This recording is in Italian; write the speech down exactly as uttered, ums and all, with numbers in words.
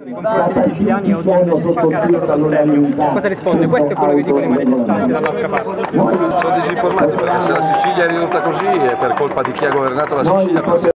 Nei confronti dei siciliani oggi invece si cerca il loro sostegno. Cosa risponde? Questo è quello che dicono i manifestanti dall'altra parte. Sono disinformati, perché se la Sicilia è ridotta così è per colpa di chi ha governato la Sicilia.